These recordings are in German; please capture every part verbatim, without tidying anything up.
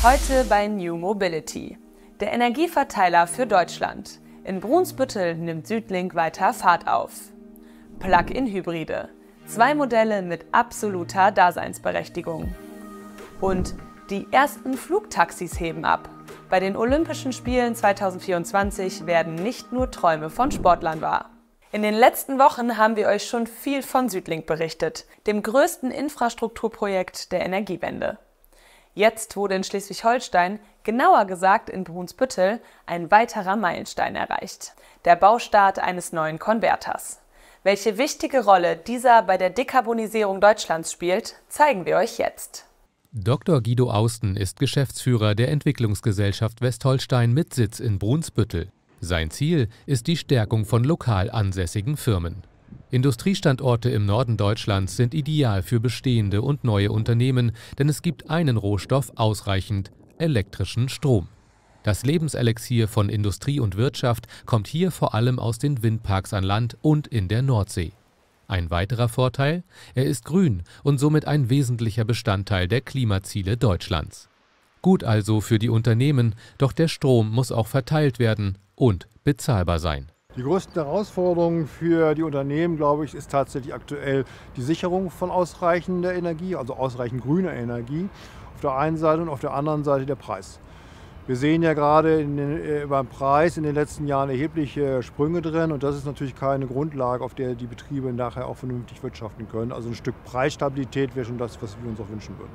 Heute bei New Mobility, der Energieverteiler für Deutschland. In Brunsbüttel nimmt Südlink weiter Fahrt auf. Plug-in-Hybride, zwei Modelle mit absoluter Daseinsberechtigung. Und die ersten Flugtaxis heben ab. Bei den Olympischen Spielen zweitausendvierundzwanzig werden nicht nur Träume von Sportlern wahr. In den letzten Wochen haben wir euch schon viel von Südlink berichtet, dem größten Infrastrukturprojekt der Energiewende. Jetzt wurde in Schleswig-Holstein, genauer gesagt in Brunsbüttel, ein weiterer Meilenstein erreicht: der Baustart eines neuen Konverters. Welche wichtige Rolle dieser bei der Dekarbonisierung Deutschlands spielt, zeigen wir euch jetzt. Doktor Guido Austen ist Geschäftsführer der Entwicklungsgesellschaft Westholstein mit Sitz in Brunsbüttel. Sein Ziel ist die Stärkung von lokal ansässigen Firmen. Industriestandorte im Norden Deutschlands sind ideal für bestehende und neue Unternehmen, denn es gibt einen Rohstoff ausreichend: elektrischen Strom. Das Lebenselixier von Industrie und Wirtschaft kommt hier vor allem aus den Windparks an Land und in der Nordsee. Ein weiterer Vorteil: er ist grün und somit ein wesentlicher Bestandteil der Klimaziele Deutschlands. Gut also für die Unternehmen, doch der Strom muss auch verteilt werden und bezahlbar sein. Die größte Herausforderung für die Unternehmen, glaube ich, ist tatsächlich aktuell die Sicherung von ausreichender Energie, also ausreichend grüner Energie auf der einen Seite und auf der anderen Seite der Preis. Wir sehen ja gerade in den, äh, beim Preis in den letzten Jahren erhebliche Sprünge drin, und das ist natürlich keine Grundlage, auf der die Betriebe nachher auch vernünftig wirtschaften können. Also ein Stück Preisstabilität wäre schon das, was wir uns auch wünschen würden.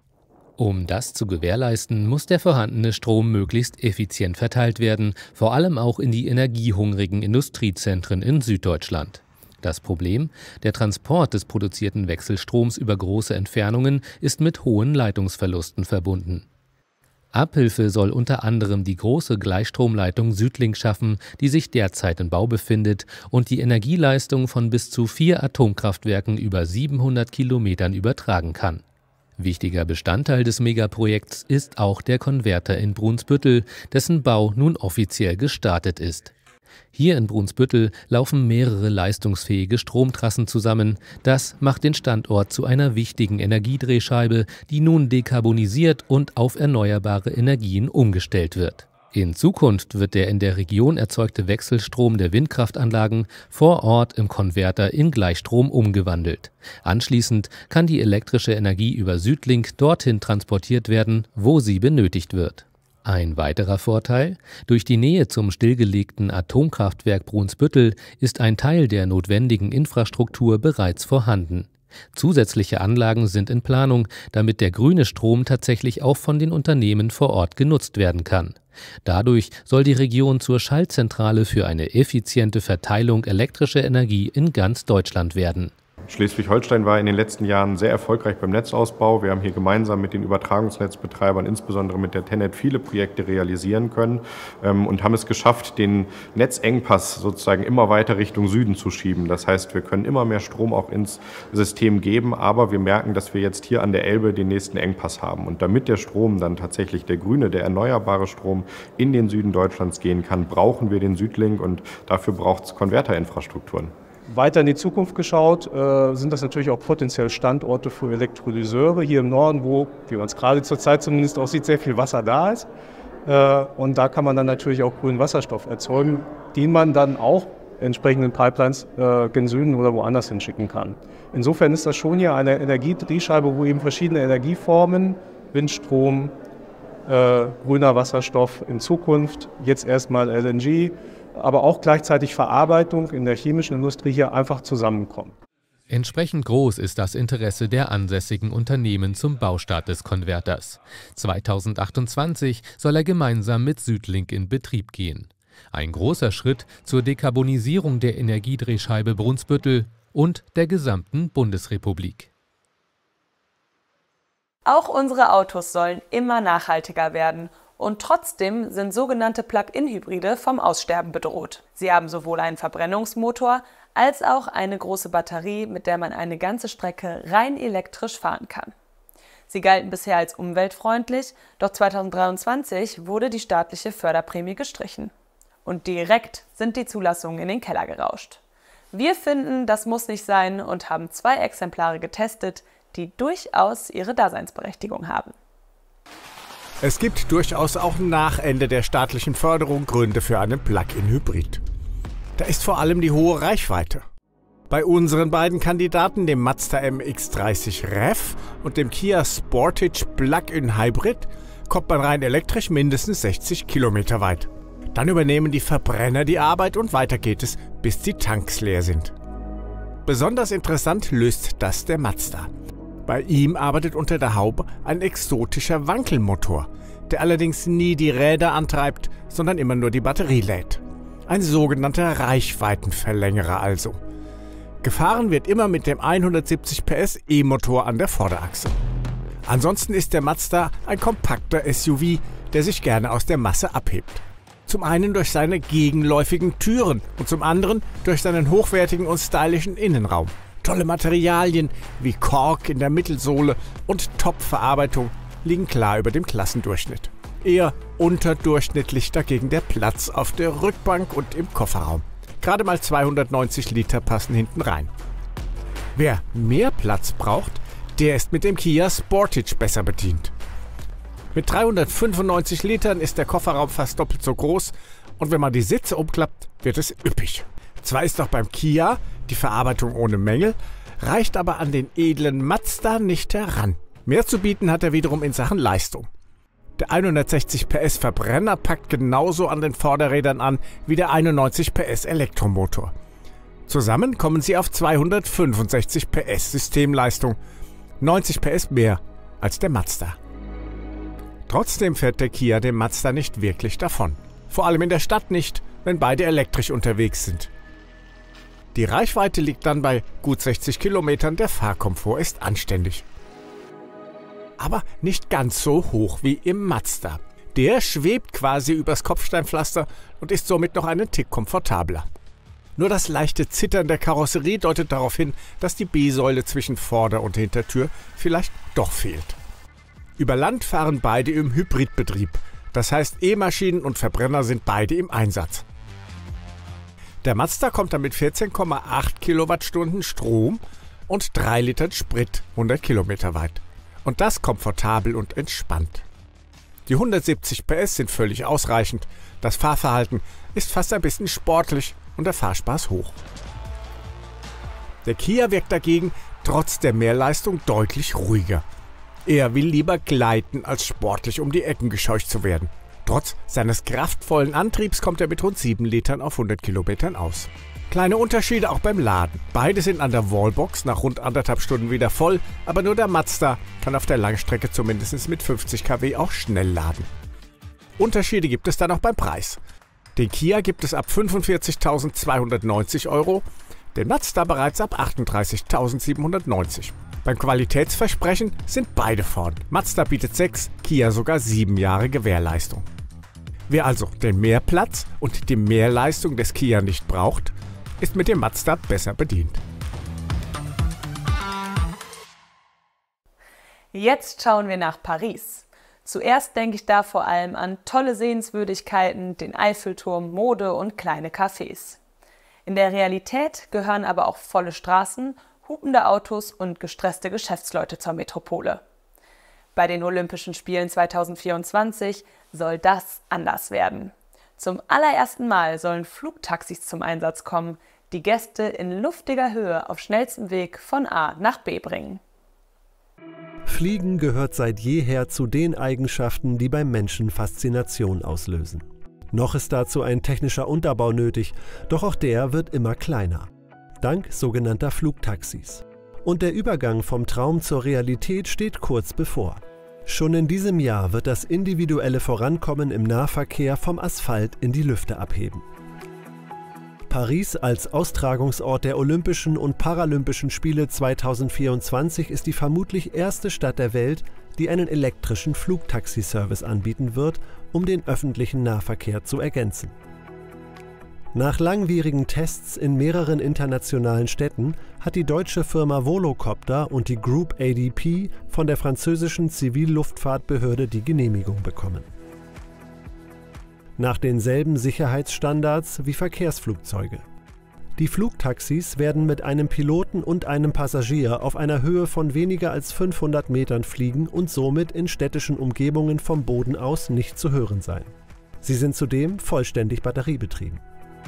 Um das zu gewährleisten, muss der vorhandene Strom möglichst effizient verteilt werden, vor allem auch in die energiehungrigen Industriezentren in Süddeutschland. Das Problem: der Transport des produzierten Wechselstroms über große Entfernungen ist mit hohen Leitungsverlusten verbunden. Abhilfe soll unter anderem die große Gleichstromleitung Südlink schaffen, die sich derzeit in Bau befindet und die Energieleistung von bis zu vier Atomkraftwerken über siebenhundert Kilometern übertragen kann. Wichtiger Bestandteil des Megaprojekts ist auch der Konverter in Brunsbüttel, dessen Bau nun offiziell gestartet ist. Hier in Brunsbüttel laufen mehrere leistungsfähige Stromtrassen zusammen. Das macht den Standort zu einer wichtigen Energiedrehscheibe, die nun dekarbonisiert und auf erneuerbare Energien umgestellt wird. In Zukunft wird der in der Region erzeugte Wechselstrom der Windkraftanlagen vor Ort im Konverter in Gleichstrom umgewandelt. Anschließend kann die elektrische Energie über Südlink dorthin transportiert werden, wo sie benötigt wird. Ein weiterer Vorteil: durch die Nähe zum stillgelegten Atomkraftwerk Brunsbüttel ist ein Teil der notwendigen Infrastruktur bereits vorhanden. Zusätzliche Anlagen sind in Planung, damit der grüne Strom tatsächlich auch von den Unternehmen vor Ort genutzt werden kann. Dadurch soll die Region zur Schaltzentrale für eine effiziente Verteilung elektrischer Energie in ganz Deutschland werden. Schleswig-Holstein war in den letzten Jahren sehr erfolgreich beim Netzausbau. Wir haben hier gemeinsam mit den Übertragungsnetzbetreibern, insbesondere mit der TenneT, viele Projekte realisieren können und haben es geschafft, den Netzengpass sozusagen immer weiter Richtung Süden zu schieben. Das heißt, wir können immer mehr Strom auch ins System geben, aber wir merken, dass wir jetzt hier an der Elbe den nächsten Engpass haben. Und damit der Strom dann tatsächlich, der grüne, der erneuerbare Strom, in den Süden Deutschlands gehen kann, brauchen wir den Südlink, und dafür braucht es Konverterinfrastrukturen. Weiter in die Zukunft geschaut, äh, sind das natürlich auch potenziell Standorte für Elektrolyseure hier im Norden, wo, wie man es gerade zur Zeit zumindest aussieht, sehr viel Wasser da ist. Äh, und da kann man dann natürlich auch grünen Wasserstoff erzeugen, den man dann auch entsprechenden Pipelines äh, gen Süden oder woanders hinschicken kann. Insofern ist das schon hier eine Energiedrehscheibe, wo eben verschiedene Energieformen, Windstrom, äh, grüner Wasserstoff in Zukunft, jetzt erstmal L N G, aber auch gleichzeitig Verarbeitung in der chemischen Industrie hier einfach zusammenkommen. Entsprechend groß ist das Interesse der ansässigen Unternehmen zum Baustart des Konverters. zweitausendachtundzwanzig soll er gemeinsam mit Südlink in Betrieb gehen. Ein großer Schritt zur Dekarbonisierung der Energiedrehscheibe Brunsbüttel und der gesamten Bundesrepublik. Auch unsere Autos sollen immer nachhaltiger werden. Und trotzdem sind sogenannte Plug-in-Hybride vom Aussterben bedroht. Sie haben sowohl einen Verbrennungsmotor als auch eine große Batterie, mit der man eine ganze Strecke rein elektrisch fahren kann. Sie galten bisher als umweltfreundlich, doch zweitausenddreiundzwanzig wurde die staatliche Förderprämie gestrichen. Und direkt sind die Zulassungen in den Keller gerauscht. Wir finden, das muss nicht sein und haben zwei Exemplare getestet, die durchaus ihre Daseinsberechtigung haben. Es gibt durchaus auch nach Ende der staatlichen Förderung Gründe für einen Plug-in-Hybrid. Da ist vor allem die hohe Reichweite. Bei unseren beiden Kandidaten, dem Mazda M X dreißig Rev und dem Kia Sportage Plug-in Hybrid, kommt man rein elektrisch mindestens sechzig Kilometer weit. Dann übernehmen die Verbrenner die Arbeit und weiter geht es, bis die Tanks leer sind. Besonders interessant löst das der Mazda. Bei ihm arbeitet unter der Haube ein exotischer Wankelmotor, der allerdings nie die Räder antreibt, sondern immer nur die Batterie lädt. Ein sogenannter Reichweitenverlängerer also. Gefahren wird immer mit dem hundertsiebzig P S E-Motor an der Vorderachse. Ansonsten ist der Mazda ein kompakter S U V, der sich gerne aus der Masse abhebt. Zum einen durch seine gegenläufigen Türen und zum anderen durch seinen hochwertigen und stylischen Innenraum. Tolle Materialien wie Kork in der Mittelsohle und Top-Verarbeitung liegen klar über dem Klassendurchschnitt. Eher unterdurchschnittlich dagegen der Platz auf der Rückbank und im Kofferraum. Gerade mal zweihundertneunzig Liter passen hinten rein. Wer mehr Platz braucht, der ist mit dem Kia Sportage besser bedient. Mit dreihundertfünfundneunzig Litern ist der Kofferraum fast doppelt so groß und wenn man die Sitze umklappt, wird es üppig. Zwar ist auch beim Kia die Verarbeitung ohne Mängel, reicht aber an den edlen Mazda nicht heran. Mehr zu bieten hat er wiederum in Sachen Leistung. Der hundertsechzig P S Verbrenner packt genauso an den Vorderrädern an wie der einundneunzig P S Elektromotor. Zusammen kommen sie auf zweihundertfünfundsechzig P S Systemleistung, neunzig P S mehr als der Mazda. Trotzdem fährt der Kia dem Mazda nicht wirklich davon. Vor allem in der Stadt nicht, wenn beide elektrisch unterwegs sind. Die Reichweite liegt dann bei gut sechzig Kilometern, der Fahrkomfort ist anständig. Aber nicht ganz so hoch wie im Mazda. Der schwebt quasi übers Kopfsteinpflaster und ist somit noch einen Tick komfortabler. Nur das leichte Zittern der Karosserie deutet darauf hin, dass die B-Säule zwischen Vorder- und Hintertür vielleicht doch fehlt. Über Land fahren beide im Hybridbetrieb, das heißt E-Maschinen und Verbrenner sind beide im Einsatz. Der Mazda kommt damit vierzehn Komma acht Kilowattstunden Strom und drei Litern Sprit hundert Kilometer weit. Und das komfortabel und entspannt. Die hundertsiebzig P S sind völlig ausreichend, das Fahrverhalten ist fast ein bisschen sportlich und der Fahrspaß hoch. Der Kia wirkt dagegen trotz der Mehrleistung deutlich ruhiger. Er will lieber gleiten, als sportlich um die Ecken gescheucht zu werden. Trotz seines kraftvollen Antriebs kommt er mit rund sieben Litern auf hundert Kilometern aus. Kleine Unterschiede auch beim Laden. Beide sind an der Wallbox nach rund anderthalb Stunden wieder voll, aber nur der Mazda kann auf der Langstrecke zumindest mit fünfzig Kilowatt auch schnell laden. Unterschiede gibt es dann auch beim Preis. Den Kia gibt es ab fünfundvierzigtausendzweihundertneunzig Euro, den Mazda bereits ab achtunddreißigtausendsiebenhundertneunzig. Beim Qualitätsversprechen sind beide vorn. Mazda bietet sechs, Kia sogar sieben Jahre Gewährleistung. Wer also den Mehrplatz und die Mehrleistung des Kia nicht braucht, ist mit dem Mazda besser bedient. Jetzt schauen wir nach Paris. Zuerst denke ich da vor allem an tolle Sehenswürdigkeiten, den Eiffelturm, Mode und kleine Cafés. In der Realität gehören aber auch volle Straßen, hupende Autos und gestresste Geschäftsleute zur Metropole. Bei den Olympischen Spielen zweitausendvierundzwanzig soll das anders werden. Zum allerersten Mal sollen Flugtaxis zum Einsatz kommen, die Gäste in luftiger Höhe auf schnellstem Weg von A nach B bringen. Fliegen gehört seit jeher zu den Eigenschaften, die beim Menschen Faszination auslösen. Noch ist dazu ein technischer Unterbau nötig, doch auch der wird immer kleiner. Dank sogenannter Flugtaxis. Und der Übergang vom Traum zur Realität steht kurz bevor. Schon in diesem Jahr wird das individuelle Vorankommen im Nahverkehr vom Asphalt in die Lüfte abheben. Paris als Austragungsort der Olympischen und Paralympischen Spiele zweitausendvierundzwanzig ist die vermutlich erste Stadt der Welt, die einen elektrischen Flugtaxi-Service anbieten wird, um den öffentlichen Nahverkehr zu ergänzen. Nach langwierigen Tests in mehreren internationalen Städten hat die deutsche Firma Volocopter und die Group A D P von der französischen Zivilluftfahrtbehörde die Genehmigung bekommen. Nach denselben Sicherheitsstandards wie Verkehrsflugzeuge. Die Flugtaxis werden mit einem Piloten und einem Passagier auf einer Höhe von weniger als fünfhundert Metern fliegen und somit in städtischen Umgebungen vom Boden aus nicht zu hören sein. Sie sind zudem vollständig batteriebetrieben.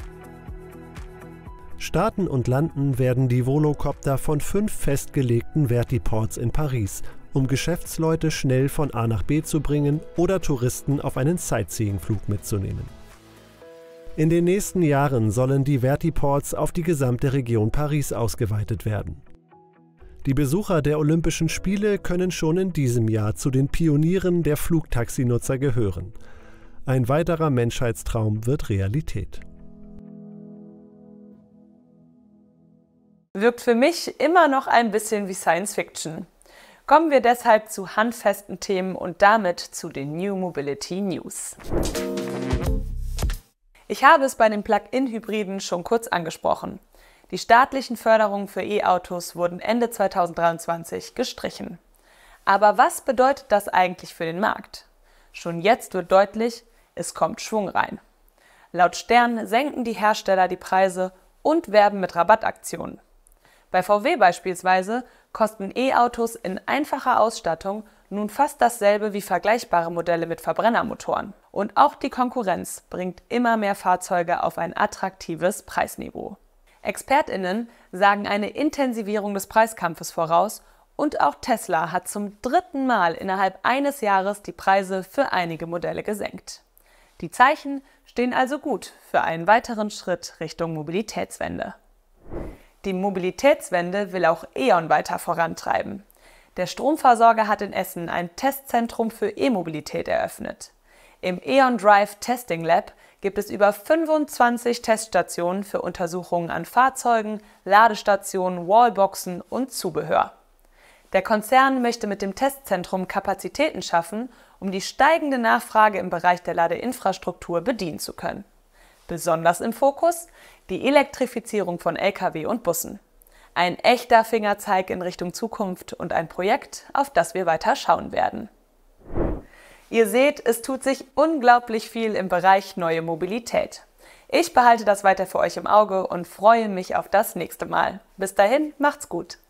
Starten und landen werden die Volocopter von fünf festgelegten Vertiports in Paris, um Geschäftsleute schnell von A nach B zu bringen oder Touristen auf einen Sightseeing-Flug mitzunehmen. In den nächsten Jahren sollen die Vertiports auf die gesamte Region Paris ausgeweitet werden. Die Besucher der Olympischen Spiele können schon in diesem Jahr zu den Pionieren der Flugtaxinutzer gehören. Ein weiterer Menschheitstraum wird Realität. Wirkt für mich immer noch ein bisschen wie Science Fiction. Kommen wir deshalb zu handfesten Themen und damit zu den New Mobility News. Ich habe es bei den Plug-in-Hybriden schon kurz angesprochen. Die staatlichen Förderungen für E-Autos wurden Ende zweitausenddreiundzwanzig gestrichen. Aber was bedeutet das eigentlich für den Markt? Schon jetzt wird deutlich, es kommt Schwung rein. Laut Stern senken die Hersteller die Preise und werben mit Rabattaktionen. Bei V W beispielsweise kosten E-Autos in einfacher Ausstattung nun fast dasselbe wie vergleichbare Modelle mit Verbrennermotoren. Und auch die Konkurrenz bringt immer mehr Fahrzeuge auf ein attraktives Preisniveau. ExpertInnen sagen eine Intensivierung des Preiskampfes voraus und auch Tesla hat zum dritten Mal innerhalb eines Jahres die Preise für einige Modelle gesenkt. Die Zeichen stehen also gut für einen weiteren Schritt Richtung Mobilitätswende. Die Mobilitätswende will auch E.ON weiter vorantreiben. Der Stromversorger hat in Essen ein Testzentrum für E-Mobilität eröffnet. Im E.ON Drive Testing Lab gibt es über fünfundzwanzig Teststationen für Untersuchungen an Fahrzeugen, Ladestationen, Wallboxen und Zubehör. Der Konzern möchte mit dem Testzentrum Kapazitäten schaffen, um die steigende Nachfrage im Bereich der Ladeinfrastruktur bedienen zu können. Besonders im Fokus die Elektrifizierung von L K W und Bussen. Ein echter Fingerzeig in Richtung Zukunft und ein Projekt, auf das wir weiter schauen werden. Ihr seht, es tut sich unglaublich viel im Bereich neue Mobilität. Ich behalte das weiter für euch im Auge und freue mich auf das nächste Mal. Bis dahin, macht's gut!